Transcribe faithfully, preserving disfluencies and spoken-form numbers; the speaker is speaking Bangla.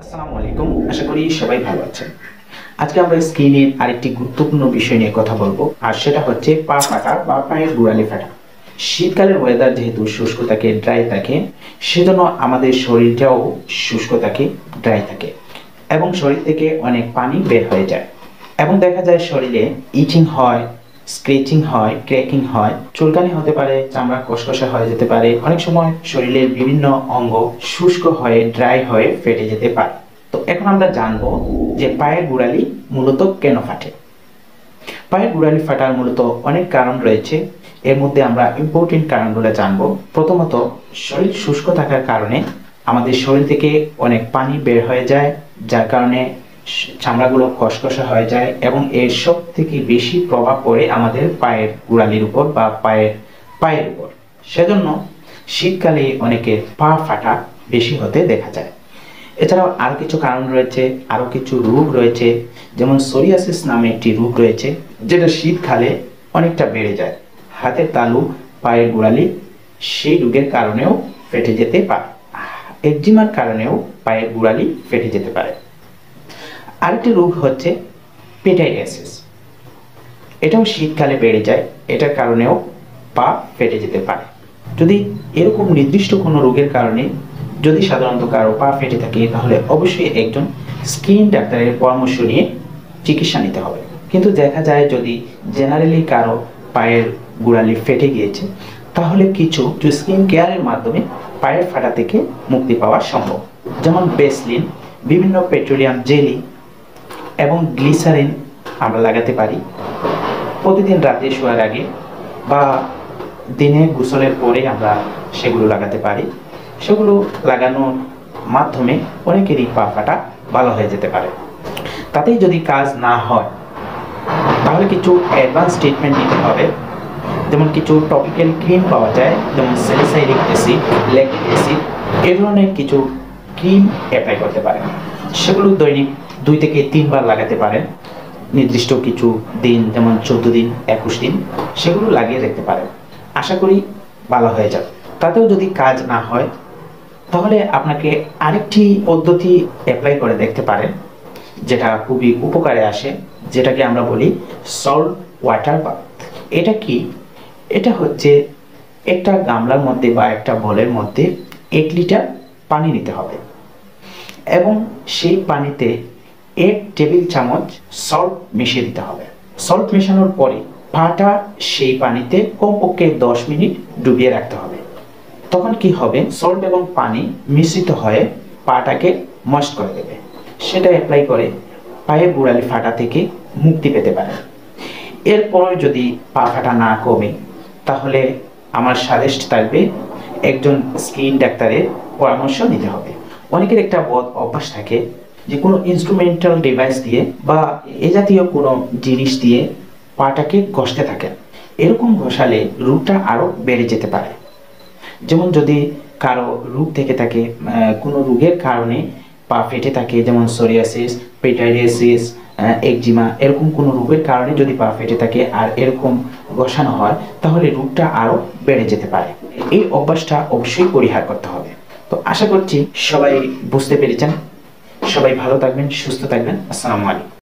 আসসালামু আলাইকুম, আশা করি সবাই ভালো আছেন। আজকে আমরা স্কিনের আরেকটি গুরুত্বপূর্ণ বিষয় নিয়ে কথা বলবো, আর সেটা হচ্ছে পা ফাটা বা পায়ের গোড়ালি ফাটা। শীতকালের ওয়েদার যেহেতু শুষ্ক থাকে, ড্রাই থাকে, সেজন্য আমাদের শরীরটাও শুষ্ক থাকে, ড্রাই থাকে এবং শরীর থেকে অনেক পানি বের হয়ে যায় এবং দেখা যায় শরীরে ইচিং হয়, স্ক্রেচিং হয়, ক্র্যাকিং হয়, চুলকানি হতে পারে, চামড়া কষকষা হয়ে যেতে পারে, অনেক সময় শরীরের বিভিন্ন অঙ্গ শুষ্ক হয়ে ড্রাই হয়ে ফেটে যেতে পারে। তো এখন আমরা জানবো যে পায়ের গোড়ালি মূলত কেন ফাটে। পায়ের গোড়ালি ফাটার মূলত অনেক কারণ রয়েছে, এর মধ্যে আমরা ইম্পর্টেন্ট কারণগুলো জানবো। প্রথমত, শরীর শুষ্ক থাকার কারণে আমাদের শরীর থেকে অনেক পানি বের হয়ে যায়, যার কারণে চামড়াগুলো কষকষা হয়ে যায় এবং এর সব থেকে বেশি প্রভাব পড়ে আমাদের পায়ের গোড়ালির উপর বা পায়ের পায়ের উপর। সেজন্য শীতকালে অনেকের পা ফাটা বেশি হতে দেখা যায়। এছাড়াও আরও কিছু কারণ রয়েছে, আরও কিছু রোগ রয়েছে, যেমন সোরিয়াসিস নামে একটি রোগ রয়েছে, যেটা শীতকালে অনেকটা বেড়ে যায়। হাতের তালু, পায়ের গোড়ালি সেই রোগের কারণেও ফেটে যেতে পারে। একজিমার কারণেও পায়ের গোড়ালি ফেটে যেতে পারে। আরেকটি রোগ হচ্ছে পেটাইটিস, এটাও শীতকালে বেড়ে যায়, এটার কারণেও পা ফেটে যেতে পারে। যদি এরকম নির্দিষ্ট কোনো রোগের কারণে যদি সাধারণত কারো পা ফেটে থাকে, তাহলে অবশ্যই একজন স্কিন ডাক্তারের পরামর্শ নিয়ে চিকিৎসা নিতে হবে। কিন্তু দেখা যায় যদি জেনারেলি কারো পায়ের গোড়ালি ফেটে গিয়েছে, তাহলে কিছু স্কিন কেয়ারের মাধ্যমে পায়ের ফাটা থেকে মুক্তি পাওয়া সম্ভব। যেমন বেসলিন, বিভিন্ন পেট্রোলিয়াম জেলি এবং গ্লিসারিন আমরা লাগাতে পারি প্রতিদিন রাতে শোয়ার আগে বা দিনে গোসলের পরে আমরা সেগুলো লাগাতে পারি। সেগুলো লাগানোর মাধ্যমে অনেকেরই পা ফাটা ভালো হয়ে যেতে পারে। তাতেই যদি কাজ না হয়, তাহলে কিছু অ্যাডভান্স ট্রিটমেন্ট নিতে হবে। যেমন কিছু টপিক্যাল ক্রিম পাওয়া যায়, যেমন স্যালিসাইলিক অ্যাসিড, ল্যাকটিক অ্যাসিড, এ ধরনের কিছু ক্রিম অ্যাপ্লাই করতে পারেন। সেগুলো দৈনিক দুই থেকে তিনবার লাগাতে পারেন নির্দিষ্ট কিছু দিন, যেমন চোদ্দ দিন, একুশ দিন, সেগুলো লাগিয়ে দেখতে পারেন। আশা করি ভালো হয়ে যাবে। তাতেও যদি কাজ না হয়, তাহলে আপনাকে আরেকটি পদ্ধতি অ্যাপ্লাই করে দেখতে পারেন, যেটা খুবই উপকারে আসে, যেটাকে আমরা বলি সল্ট ওয়াটার বাথ। এটা কি? এটা হচ্ছে একটা গামলার মধ্যে বা একটা বলের মধ্যে এক লিটার পানি নিতে হবে এবং সেই পানিতে এক টেবিল চামচ সল্ট মিশিয়ে দিতে হবে। সল্ট মেশানোর পরে পাটা সেই পানিতে কমপক্ষে দশ মিনিট ডুবিয়ে রাখতে হবে। তখন কি হবে, সল্ট এবং পানি মিশ্রিত হয়ে পাটাকে ময়েস্ট করে দেবে। সেটা অ্যাপ্লাই করে পায়ের গোড়ালি ফাটা থেকে মুক্তি পেতে পারে। এরপর যদি পা ফাটা না কমে, তাহলে আমার সাজেস্ট থাকবে একজন স্কিন ডাক্তারের পরামর্শ নিতে হবে। অনেকের একটা বদ অভ্যাস থাকে যে কোনো ইনস্ট্রুমেন্টাল ডিভাইস দিয়ে বা এ জাতীয় কোনো জিনিস দিয়ে পাটাকে ঘষতে থাকেন। এরকম ঘষালে রোগটা আরও বেড়ে যেতে পারে। যেমন যদি কারো রোগ থেকে থাকে, কোনো রোগের কারণে পা ফেটে থাকে, যেমন সোরিয়াসিস, পেটাইটিস, একজিমা, এরকম কোনো রোগের কারণে যদি পা ফেটে থাকে আর এরকম ঘষানো হয়, তাহলে রোগটা আরও বেড়ে যেতে পারে। এই অভ্যাসটা অবশ্যই পরিহার করতে হবে। তো আশা করছি সবাই বুঝতে পেরেছেন। সবাই ভালো থাকবেন, সুস্থ থাকবেন। আসসালামু আলাইকুম।